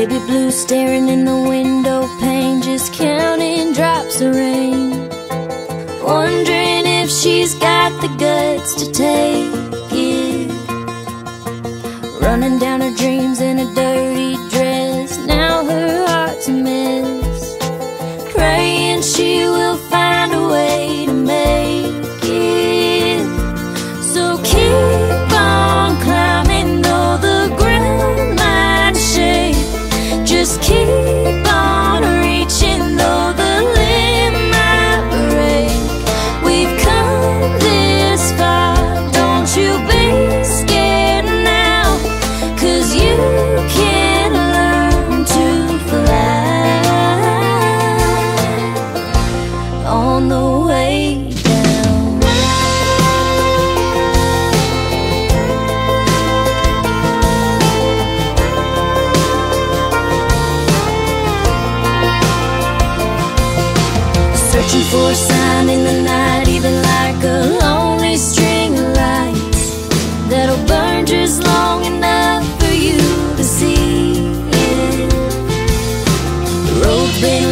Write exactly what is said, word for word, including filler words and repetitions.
Baby blue staring in the window pane, just counting drops of rain, wondering if she's got the guts to take it. Running down her dreams in a dirty dress, now her heart's a mess, praying she will find a way to make it. So keep on climbing though the ground might shake, just keep on reaching though the limb might break. We've come this far, don't you be scared now, 'cause you can learn to fly on the way down. Searching for a sign in the night, even like a lonely string of lights that'll burn just long enough for you to see it. The road's been